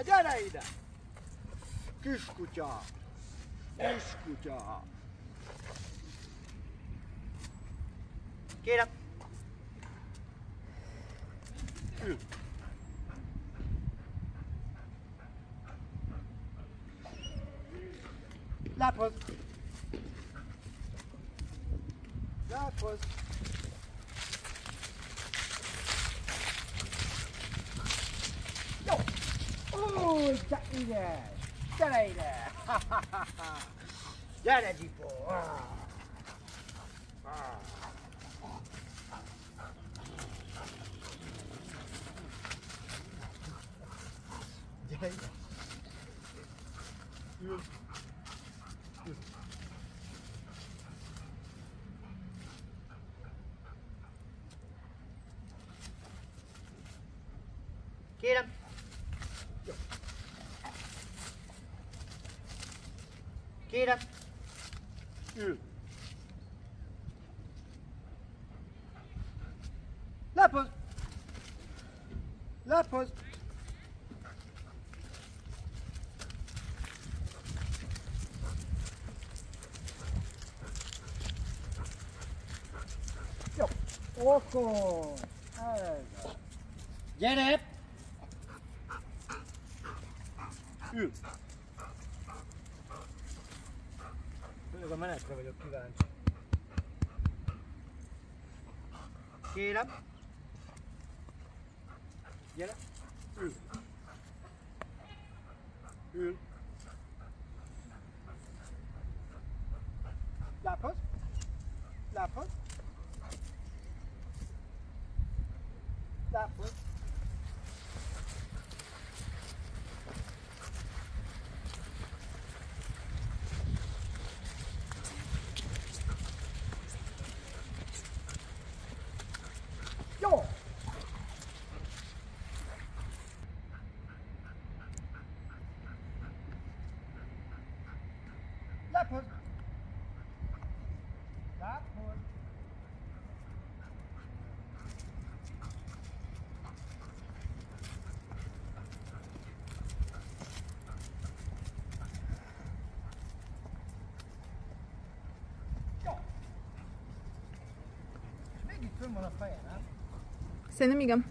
gyere ide! Kiskutya! Kiskutya! Kérem! Ül! Lábhoz! Lábhoz! Jó! Új, te ügyes! Gyere ide! Gyere, Gyipó! Gyere ide! Ül! Ül! Kérem! Jó! Kérem! Ül! Laphoz! Laphoz! Jó! Okos! Ez! Gyere! Ül! Főleg a menetre vagyok kíváncsi. Kérem! Gyere! Ül! Ül! Lábhoz! Lábhoz! Lábhoz! Jó! Lábhoz! Lábhoz! Jó! És még itt fönn van a feje, nem? Szerintem igen.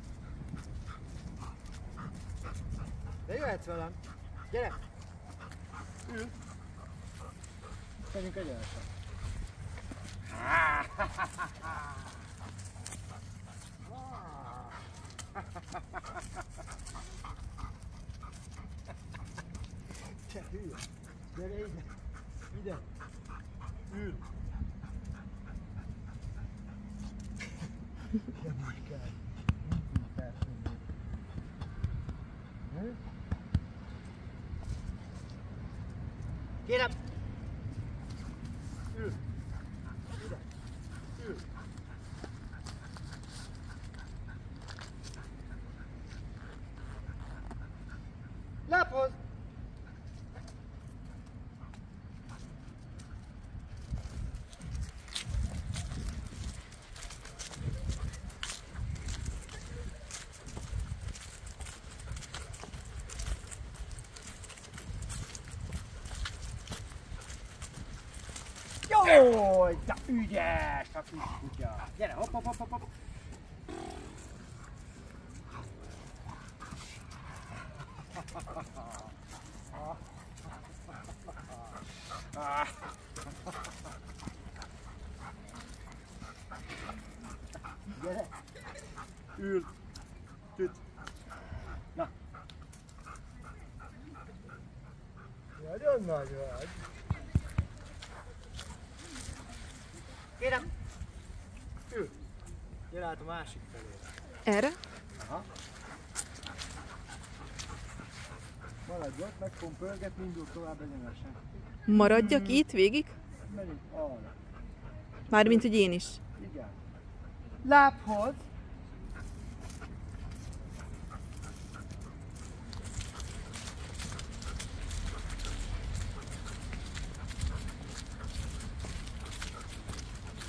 De jöhetsz velem. Gyere! Ül! Menjünk egyenesen. Te hülye! Gyere ide! Ide! Ül! De most kell. Mindig felszínű. Kérem! Ül! Ide! Ül! Lábhoz! Jaj, te ügyes a kis kutya! Gyere, hopp, hopp, hopp, hopp! Gyere! Ül! Süt! Na! Nagyon nagy vagy! Kérem! Ül! Gyere át a másik felé. Erre? Aha. Maradj ott, meg fogom pörgetni, indul tovább egyenesen. Maradjak itt végig? Megyünk arra. Mármint, hogy én is. Igen. Lábhoz!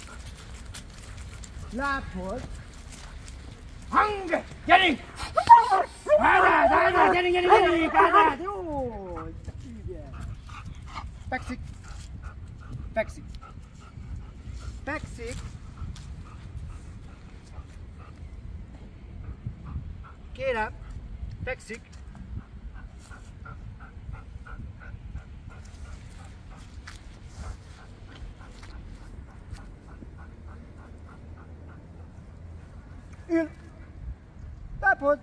Lábhoz! Hang! Gyerünk! Ádám, gyere, Ádám! Jó! Ügyes! Fekszik! Fekszik! Fekszik! Kérem! Fekszik! Ül! Tápod!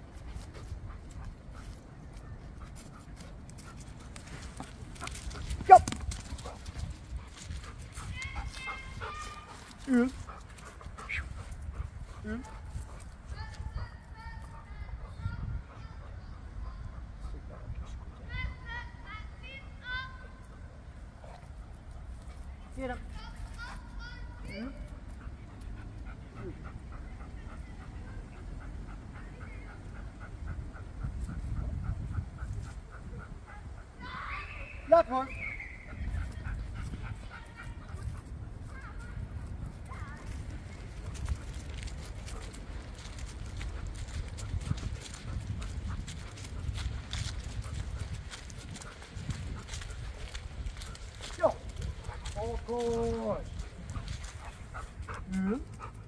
Jobb! Ül! Ül! Kérem! Ül! Laphoz! Jó! Okos! Ül!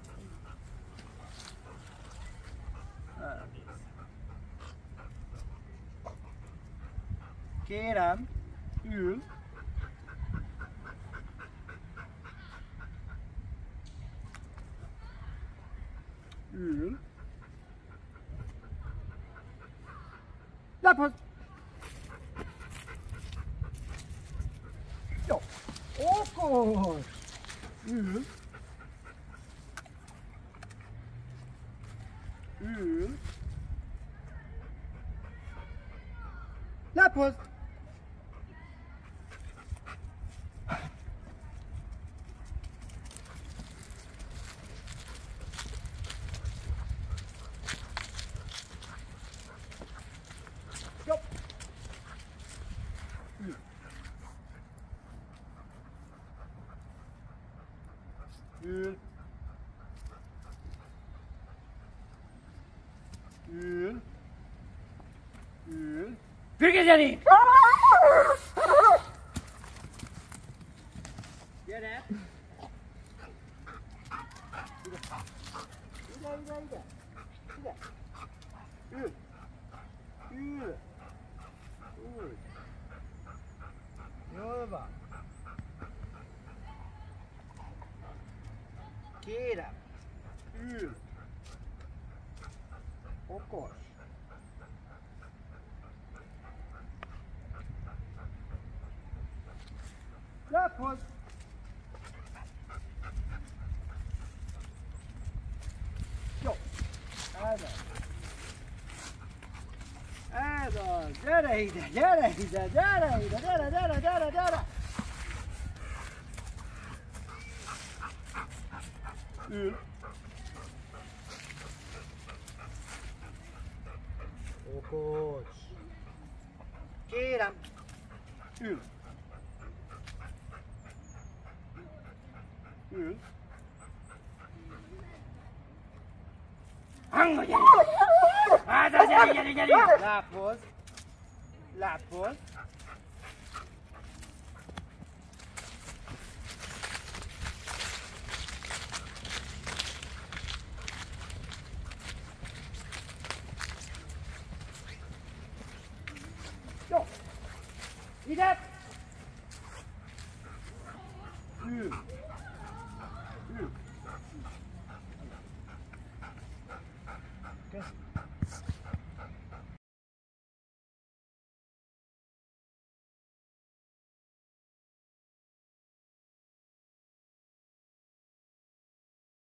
Kérem! Ül! Ül! Laphoz! Jó! Okos! Ül! Ül! Laphoz! Jó! Ül! Ül! Ül! Ül! Függeszeni! Gyere! Ide! Ide! Ül! Ül! Úgy! Jól van! Kérem! Ül! Okos! Laphoz! Jó! Ez az! Ez az! Gyere ide! Gyere ide! Gyere ide! Gyere! Ül! Okos! Kérem! Ül! Ül! Hangba, gyere! Hátra, gyere! Lábhoz! Lábhoz! Jó! Ide! Ül!